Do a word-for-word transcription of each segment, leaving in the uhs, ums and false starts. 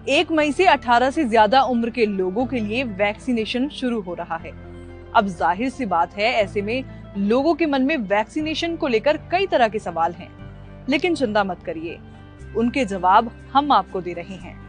एक मई से अठारह से ज्यादा उम्र के लोगों के लिए वैक्सीनेशन शुरू हो रहा है। अब जाहिर सी बात है, ऐसे में लोगों के मन में वैक्सीनेशन को लेकर कई तरह के सवाल हैं, लेकिन चिंता मत करिए, उनके जवाब हम आपको दे रहे हैं।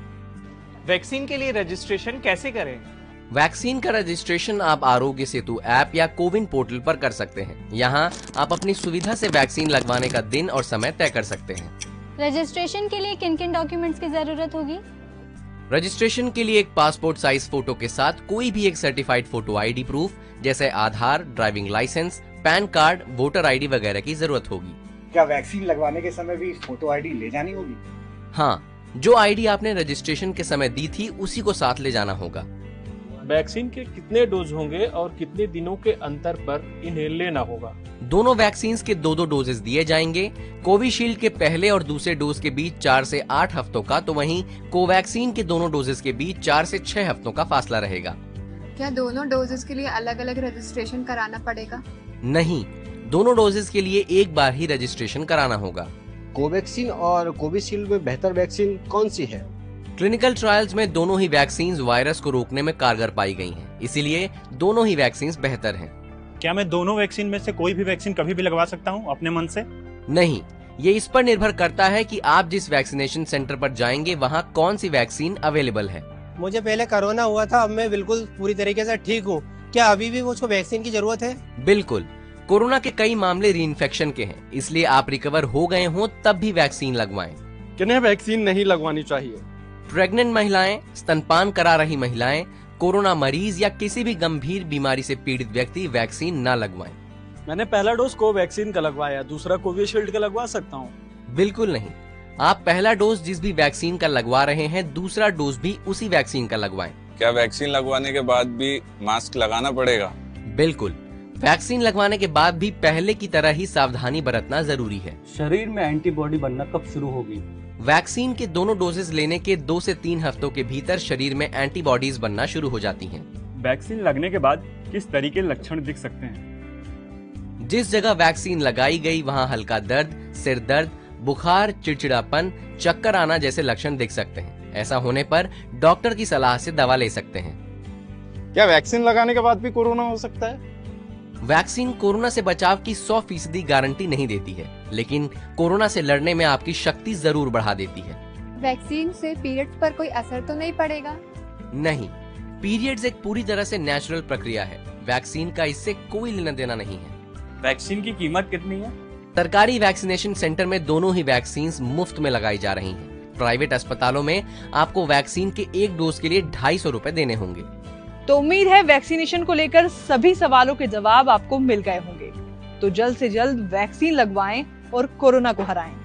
वैक्सीन के लिए रजिस्ट्रेशन कैसे करें? वैक्सीन का रजिस्ट्रेशन आप आरोग्य सेतु ऐप या कोविन पोर्टल पर कर सकते हैं। यहाँ आप अपनी सुविधा से वैक्सीन लगवाने का दिन और समय तय कर सकते हैं। रजिस्ट्रेशन के लिए किन किन डॉक्यूमेंट्स की जरूरत होगी? रजिस्ट्रेशन के लिए एक पासपोर्ट साइज फोटो के साथ कोई भी एक सर्टिफाइड फोटो आईडी प्रूफ जैसे Aadhaar, driving licence, PAN card, voter ID वगैरह की जरूरत होगी। क्या वैक्सीन लगवाने के समय भी फोटो आईडी ले जानी होगी? हाँ, जो आईडी आपने रजिस्ट्रेशन के समय दी थी उसी को साथ ले जाना होगा। वैक्सीन के कितने डोज होंगे और कितने दिनों के अंतर पर इन्हें लेना होगा? दोनों वैक्सीन के दो दो डोजेस दिए जाएंगे। कोविशील्ड के पहले और दूसरे डोज के बीच चार से आठ हफ्तों का, तो वहीं कोवैक्सीन के दोनों डोजेस के बीच चार से छह हफ्तों का फासला रहेगा। क्या दोनों डोजेस के लिए अलग अलग रजिस्ट्रेशन कराना पड़ेगा? नहीं, दोनों डोजेस के लिए एक बार ही रजिस्ट्रेशन कराना होगा। कोवैक्सीन और कोविशील्ड में बेहतर वैक्सीन कौन सी है? क्लिनिकल ट्रायल्स में दोनों ही वैक्सीन वायरस को रोकने में कारगर पाई गई हैं, इसीलिए दोनों ही वैक्सीन बेहतर हैं। क्या मैं दोनों वैक्सीन में से कोई भी वैक्सीन कभी भी लगवा सकता हूं अपने मन से? नहीं, ये इस पर निर्भर करता है कि आप जिस वैक्सीनेशन सेंटर पर जाएंगे वहाँ कौन सी वैक्सीन अवेलेबल है। मुझे पहले कोरोना हुआ था, अब मैं बिल्कुल पूरी तरीके से ठीक हूँ। क्या अभी भी मुझको वैक्सीन की जरूरत है? बिल्कुल, कोरोना के कई मामले रीइंफेक्शन के हैं, इसलिए आप रिकवर हो गए हों तब भी वैक्सीन लगवाएं। किन्हें वैक्सीन नहीं लगवानी चाहिए? प्रेग्नेंट महिलाएं, स्तनपान करा रही महिलाएं, कोरोना मरीज या किसी भी गंभीर बीमारी से पीड़ित व्यक्ति वैक्सीन न लगवाएं। मैंने पहला डोज कोवैक्सीन का लगवाया, दूसरा कोविशील्ड का लगवा सकता हूँ? बिल्कुल नहीं, आप पहला डोज जिस भी वैक्सीन का लगवा रहे हैं दूसरा डोज भी उसी वैक्सीन का लगवाएं। क्या वैक्सीन लगवाने के बाद भी मास्क लगाना पड़ेगा? बिल्कुल, वैक्सीन लगवाने के बाद भी पहले की तरह ही सावधानी बरतना जरूरी है। शरीर में एंटीबॉडी बनना कब शुरू होगी? वैक्सीन के दोनों डोजेस लेने के दो से तीन हफ्तों के भीतर शरीर में एंटीबॉडीज बनना शुरू हो जाती हैं। वैक्सीन लगने के बाद किस तरीके के लक्षण दिख सकते हैं? जिस जगह वैक्सीन लगाई गई वहां हल्का दर्द, सिर दर्द, बुखार, चिड़चिड़ापन, चक्कर आना जैसे लक्षण दिख सकते हैं। ऐसा होने पर डॉक्टर की सलाह से दवा ले सकते हैं। क्या वैक्सीन लगाने के बाद भी कोरोना हो सकता है? वैक्सीन कोरोना से बचाव की सौ फीसदी गारंटी नहीं देती है, लेकिन कोरोना से लड़ने में आपकी शक्ति जरूर बढ़ा देती है। वैक्सीन से पीरियड्स पर कोई असर तो नहीं पड़ेगा? नहीं, पीरियड्स एक पूरी तरह से नेचुरल प्रक्रिया है। वैक्सीन का इससे कोई लेना देना नहीं है। वैक्सीन की कीमत कितनी है? सरकारी वैक्सीनेशन सेंटर में दोनों ही वैक्सीन मुफ्त में लगाई जा रही हैं। प्राइवेट अस्पतालों में आपको वैक्सीन के एक डोज के लिए ढाई सौ रूपए देने होंगे। तो उम्मीद है वैक्सीनेशन को लेकर सभी सवालों के जवाब आपको मिल गए होंगे। तो जल्द से जल्द वैक्सीन लगवाएं और कोरोना को हराएं।